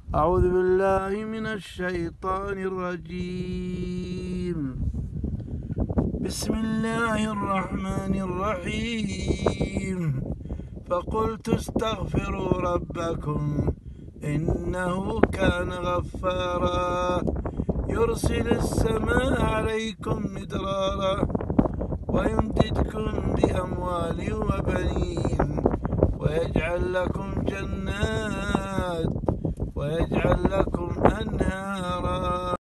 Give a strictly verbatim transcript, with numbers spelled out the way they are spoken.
أعوذ بالله من الشيطان الرجيم. بسم الله الرحمن الرحيم. فقلت استغفروا ربكم إنه كان غفارا يرسل السماء عليكم مدرارا ويمددكم بأموال وبنين ويجعل لكم جنات ويجعل لكم أنهارا.